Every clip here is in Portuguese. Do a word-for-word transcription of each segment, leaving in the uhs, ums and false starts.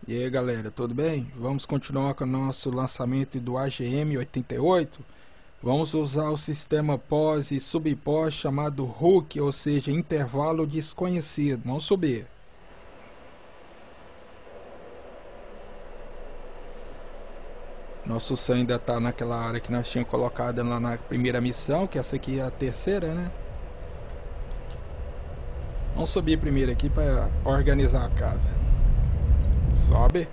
E aí galera, tudo bem? Vamos continuar com o nosso lançamento do A G M oitenta e oito. Vamos usar o sistema pós e subpós chamado Hook, ou seja, intervalo desconhecido. Vamos subir. Nosso Sam ainda está naquela área que nós tínhamos colocado lá na primeira missão, que essa aqui é a terceira, né? Vamos subir primeiro aqui para organizar a casa. Sobe.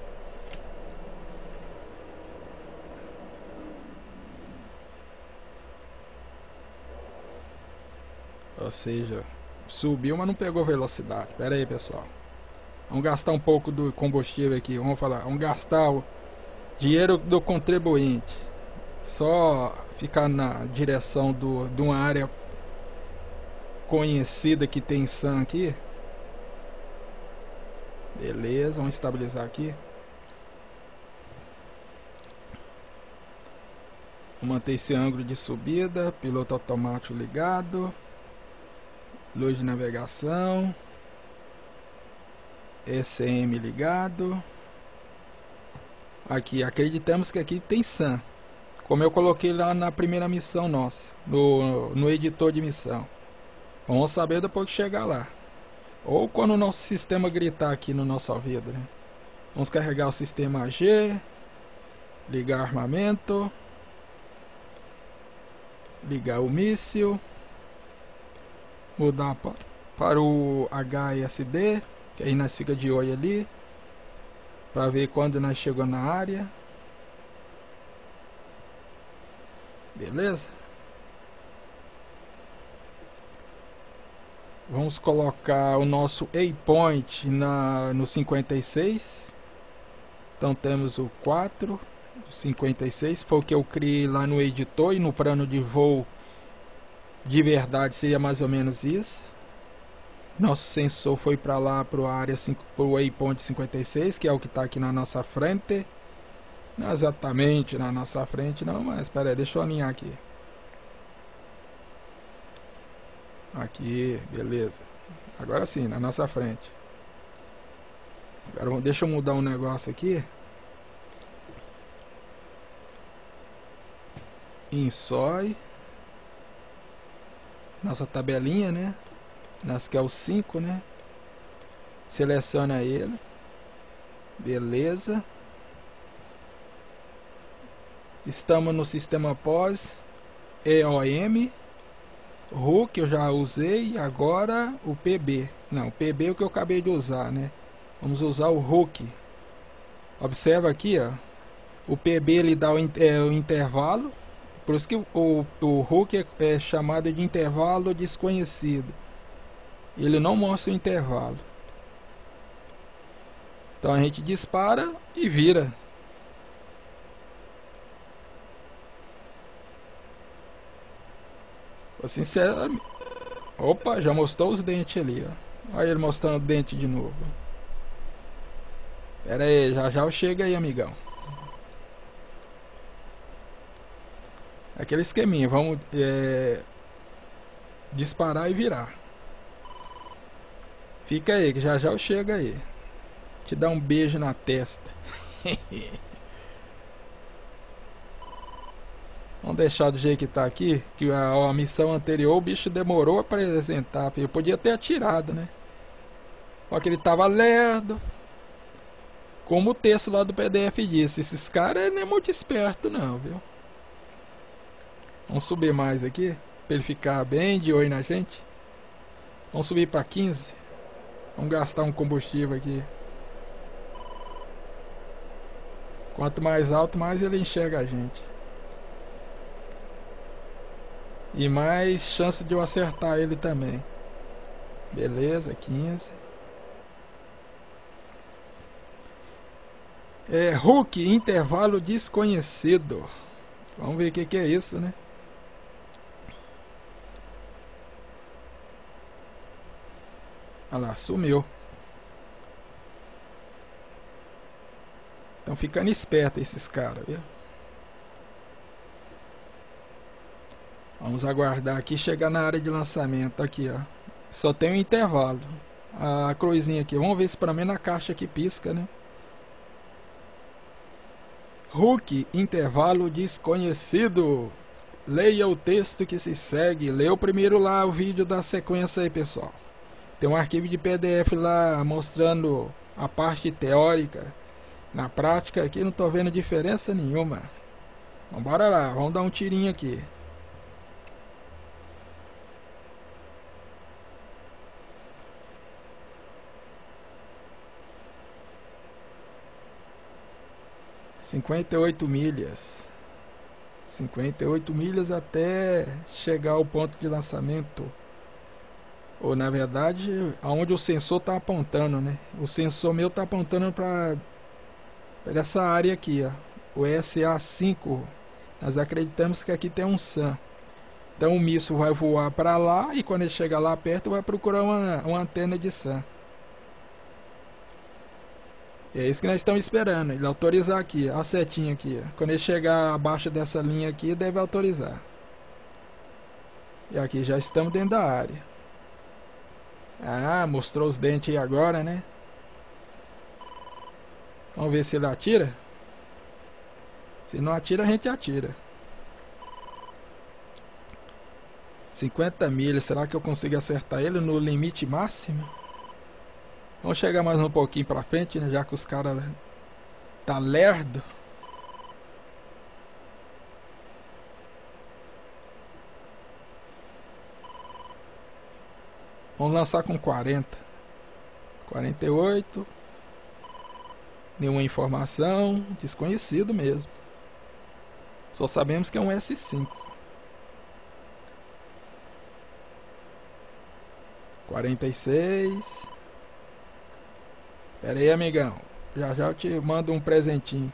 Ou seja, subiu, mas não pegou velocidade. Pera aí, pessoal. Vamos gastar um pouco do combustível aqui. Vamos falar. Vamos gastar o dinheiro do contribuinte. Só ficar na direção do, de uma área conhecida que tem Sam aqui. Beleza, vamos estabilizar aqui. Vou manter esse ângulo de subida. Piloto automático ligado. Luz de navegação. E C M ligado. Aqui, acreditamos que aqui tem Sam, como eu coloquei lá na primeira missão nossa, no, no editor de missão. Vamos saber depois que chegar lá, ou quando o nosso sistema gritar aqui no nosso ouvido, né? Vamos carregar o sistema A G, ligar armamento, ligar o míssil, mudar para o H S D, que aí nós fica de olho ali, para ver quando nós chegamos na área. Beleza? Vamos colocar o nosso A-Point na, no cinquenta e seis. Então temos o quatro, o cinquenta e seis, foi o que eu criei lá no editor, e no plano de voo de verdade seria mais ou menos isso. Nosso sensor foi para lá, para a área para o A-Point cinquenta e seis, que é o que está aqui na nossa frente. Não exatamente na nossa frente não, mas espera aí, deixa eu alinhar aqui. Aqui, beleza. Agora sim, na nossa frente. Agora deixa eu mudar um negócio aqui. Insoi. Nossa tabelinha, né? Nas que é o cinco, né? Seleciona ele. Beleza. Estamos no sistema pós E O M. Hook eu já usei. E agora o P B. Não, o P B é o que eu acabei de usar, né? Vamos usar o Hook. Observa aqui, ó. O P B ele dá o, é, o intervalo. Por isso que o, o, o Hook é, é chamado de intervalo desconhecido. Ele não mostra o intervalo. Então a gente dispara e vira. Sinceramente. Opa, já mostrou os dentes ali, ó. Olha ele mostrando o dente de novo. Pera aí, já já eu chego aí, amigão. Aquele esqueminha, vamos é, disparar e virar. Fica aí, que já já eu chego aí. Te dar um beijo na testa. Vamos deixar do jeito que tá aqui. Que a, a missão anterior o bicho demorou a apresentar. Eu podia ter atirado, né? Só que ele tava lerdo. Como o texto lá do P D F disse. Esses caras não é muito esperto não, viu? Vamos subir mais aqui. Pra ele ficar bem de olho na gente. Vamos subir para quinze. Vamos gastar um combustível aqui. Quanto mais alto, mais ele enxerga a gente. E mais chance de eu acertar ele também. Beleza, quinze. É, Hook, intervalo desconhecido. Vamos ver o que, que é isso, né? Olha lá, sumiu. Estão ficando espertos esses caras, viu? Vamos aguardar aqui chegar na área de lançamento. Aqui, ó. Só tem um intervalo. A cruzinha aqui. Vamos ver se pelo menos a caixa aqui pisca, né? Hulk, intervalo desconhecido. Leia o texto que se segue. Leia primeiro lá o vídeo da sequência aí, pessoal. Tem um arquivo de P D F lá mostrando a parte teórica. Na prática aqui não tô vendo diferença nenhuma. Então bora lá, vamos dar um tirinho aqui. cinquenta e oito milhas. cinquenta e oito milhas até chegar ao ponto de lançamento. Ou na verdade, aonde o sensor está apontando, né? O sensor meu está apontando para essa área aqui, ó. O S A cinco. Nós acreditamos que aqui tem um S A M. Então o míssil vai voar para lá e quando ele chegar lá perto vai procurar uma, uma antena de S A M. E é isso que nós estamos esperando, ele autorizar aqui, a setinha aqui. Ó. Quando ele chegar abaixo dessa linha aqui, deve autorizar. E aqui já estamos dentro da área. Ah, mostrou os dentes aí agora, né? Vamos ver se ele atira. Se não atira, a gente atira. cinquenta milhas, será que eu consigo acertar ele no limite máximo? Vamos chegar mais um pouquinho pra frente, né? Já que os caras tá lerdo. Vamos lançar com quarenta. quarenta e oito. Nenhuma informação. Desconhecido mesmo. Só sabemos que é um S cinco. quarenta e seis. Pera aí, amigão. Já já eu te mando um presentinho.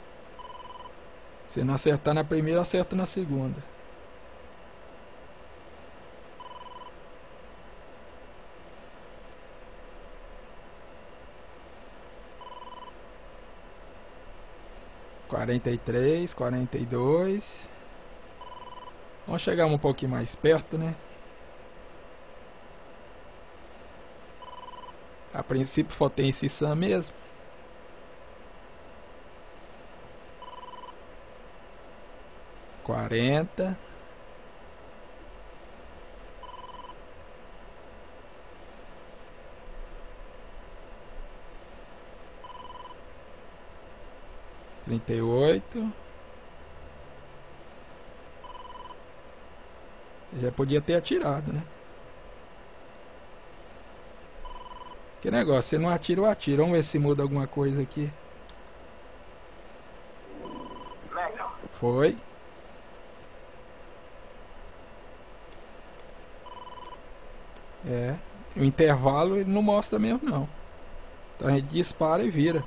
Se não acertar na primeira, acerta na segunda. quarenta e três, quarenta e dois. Vamos chegar um pouquinho mais perto, né? A princípio só tem esse S A M mesmo. quarenta. trinta e oito. Já podia ter atirado, né? Que negócio, você não atira ou atira. Vamos ver se muda alguma coisa aqui. Foi. É. O intervalo ele não mostra mesmo não. Então a gente dispara e vira.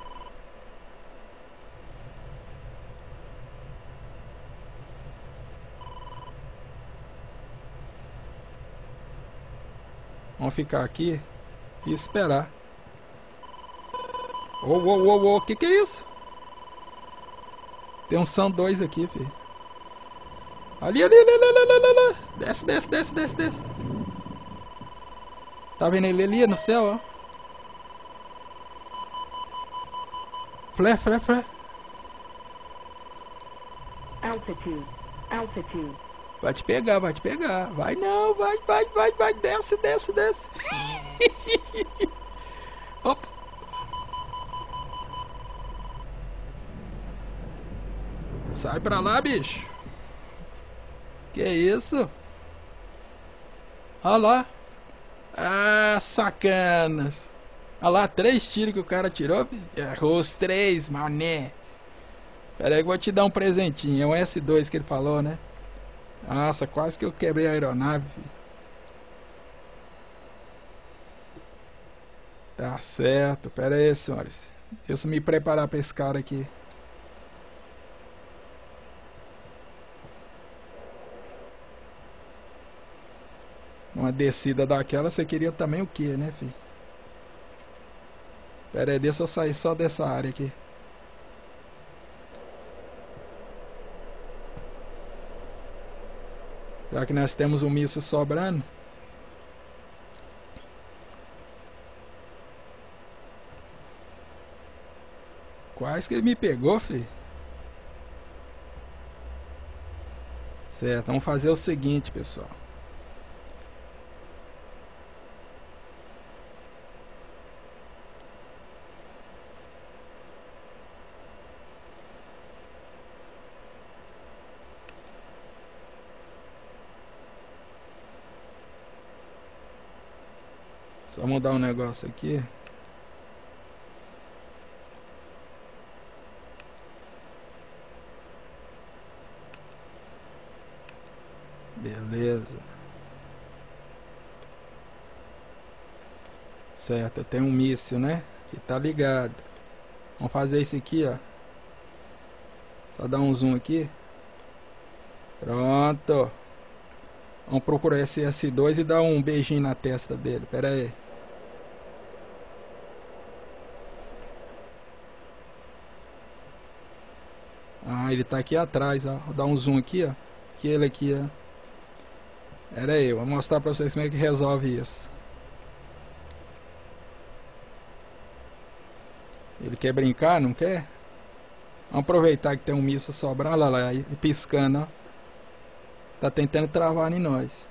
Vamos ficar aqui e esperar. Ô, ô, ô, ô, que que é isso? Tem um S A M dois aqui, filho. Ali, ali, ali, ali, ali, ali, ali. Desce, desce, desce, desce, desce. Tá vendo ele ali no céu, ó? Flare, flare, flare. Altitude, altitude. Vai te pegar, vai te pegar. Vai não, vai, vai, vai, vai. Desce, desce, desce. Opa. Sai pra lá, bicho. Que isso? Olha lá. Ah, sacanas. Olha lá, três tiros que o cara tirou. Errou os três, mané. Pera aí que eu vou te dar um presentinho. É um S dois que ele falou, né? Nossa, quase que eu quebrei a aeronave. Tá certo. Pera aí, senhores. Deixa eu me preparar pra esse cara aqui. Uma descida daquela, você queria também o que, né, filho? Pera aí, deixa eu sair só dessa área aqui. Já que nós temos um míssil sobrando. Quase que ele me pegou, filho. Certo, vamos fazer o seguinte, pessoal. Só mudar um negócio aqui. Beleza. Certo, eu tenho um míssil, né? Que tá ligado. Vamos fazer isso aqui, ó. Só dar um zoom aqui. Pronto. Vamos procurar esse S dois e dar um beijinho na testa dele. Pera aí. Ah, ele tá aqui atrás, ó. Vou dar um zoom aqui, ó. Que ele aqui, ó. Pera aí, vou mostrar pra vocês como é que resolve isso. Ele quer brincar, não quer? Vamos aproveitar que tem um míssil sobrando. Olha lá, e piscando, ó. Tá tentando travar em nós.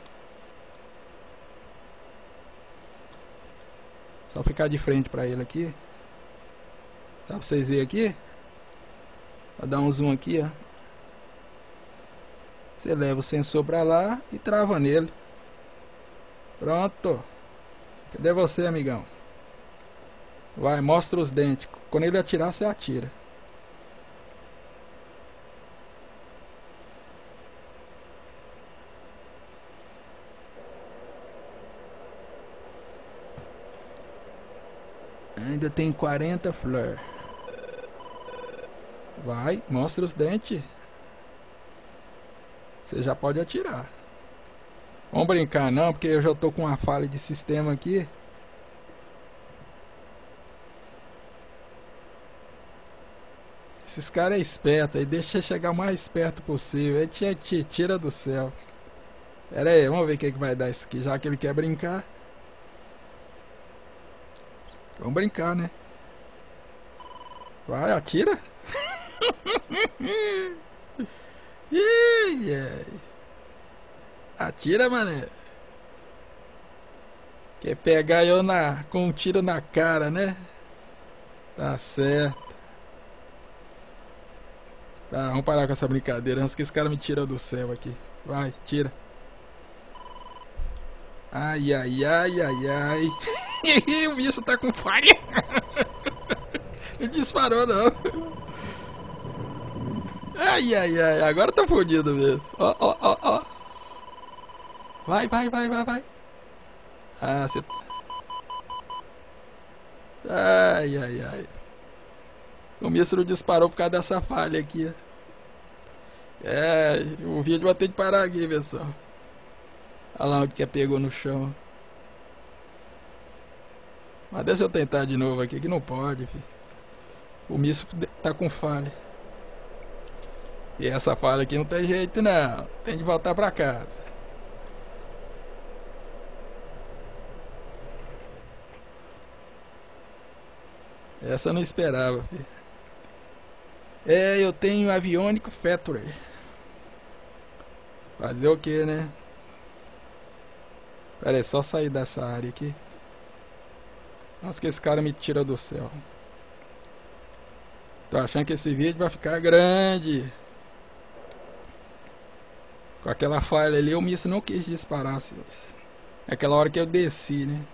Só ficar de frente pra ele aqui. Dá pra vocês verem aqui? Vou dar um zoom aqui, ó. Você leva o sensor pra lá e trava nele. Pronto. Cadê você, amigão? Vai, mostra os dentes. Quando ele atirar, você atira. Ainda tem quarenta flor. Vai, mostra os dentes. Você já pode atirar. Vamos brincar não, porque eu já tô com uma falha de sistema aqui. Esses caras é esperto, aí deixa chegar o mais perto possível. Aí te, te tira do céu. Pera aí, vamos ver o que, que vai dar isso aqui, já que ele quer brincar. Vamos brincar, né? Vai, atira. Ih, ai. Atira, mané. Quer pegar eu na, com um tiro na cara, né? Tá certo. Tá, vamos parar com essa brincadeira antes que esse cara me tira do céu aqui. Vai, tira. Ai, ai, ai, ai, ai. O bicho tá com falha. Não disparou, não. Ai, ai, ai. Agora tá fodido mesmo. Ó, ó, ó, ó. Vai, vai, vai, vai, vai. Ah, você... Ai, ai, ai. O míssil não disparou por causa dessa falha aqui, ó. É, o vídeo vai ter que parar aqui, pessoal. Olha lá onde que pegou no chão. Mas deixa eu tentar de novo aqui, que não pode, filho. O míssil tá com falha. E essa falha aqui não tem jeito, não. Tem de voltar pra casa. Essa eu não esperava, filho. É, eu tenho Avionic Factory. Fazer o que, né? Pera aí, só sair dessa área aqui. Nossa, que esse cara me tira do céu. Tô achando que esse vídeo vai ficar grande. Com aquela falha ali, o míssil não quis disparar, senhores. É aquela hora que eu desci, né?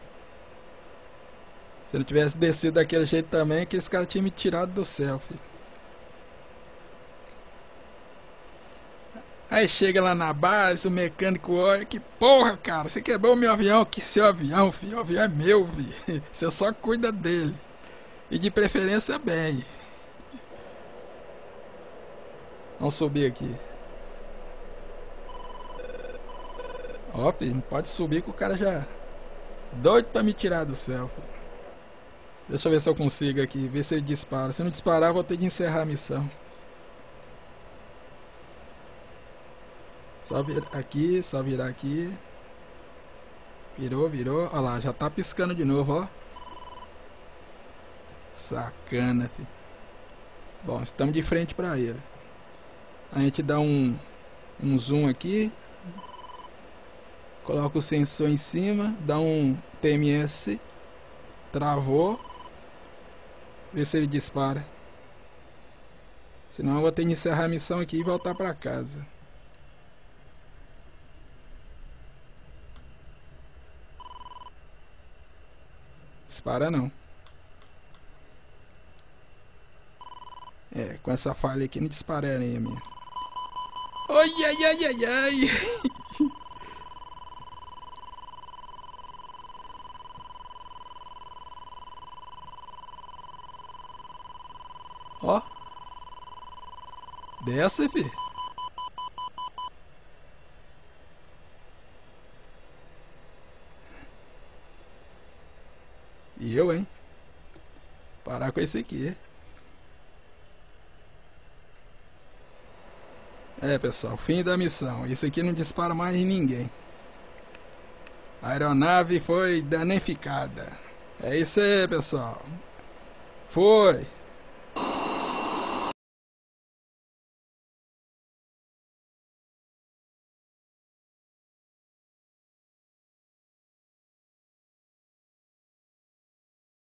Se eu não tivesse descido daquele jeito também, que esse cara tinha me tirado do céu, filho. Aí chega lá na base, o mecânico olha, que porra, cara, você quebrou o meu avião. Que seu avião, filho? O avião é meu, filho. Você só cuida dele. E de preferência bem. Vamos subir aqui. Ó, filho, não pode subir que o cara já... Doido pra me tirar do céu, filho. Deixa eu ver se eu consigo aqui, ver se ele dispara. Se não disparar, eu vou ter de encerrar a missão. Só virar aqui, só virar aqui. Virou, virou. Olha lá, já tá piscando de novo, ó. Sacana, filho. Bom, estamos de frente pra ele. A gente dá um um zoom aqui. Coloca o sensor em cima, dá um T M S, travou. Vê se ele dispara. Senão eu vou ter que encerrar a missão aqui e voltar pra casa. Dispara não. É, com essa falha aqui não dispararia minha. Ai, ai, ai, ai, ai. Ó. Desce, fi. E eu, hein? Parar com esse aqui. É, pessoal, fim da missão. Esse aqui não dispara mais em ninguém. A aeronave foi danificada. É isso aí, pessoal. Foi.